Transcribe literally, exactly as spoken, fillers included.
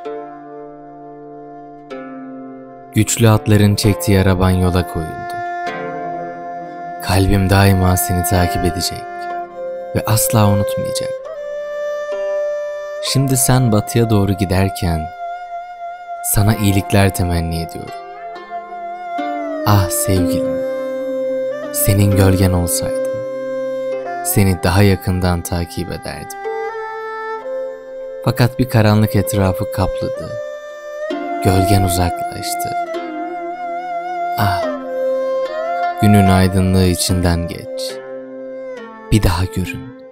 Güçlü atların çektiği araban yola koyuldu. Kalbim daima seni takip edecek ve asla unutmayacak. Şimdi sen batıya doğru giderken sana iyilikler temenni ediyorum. Ah sevgilim, senin gölgen olsaydım, seni daha yakından takip ederdim. Fakat bir karanlık etrafı kapladı, gölgen uzaklaştı. Ah, günün aydınlığı içinden geç, bir daha görün.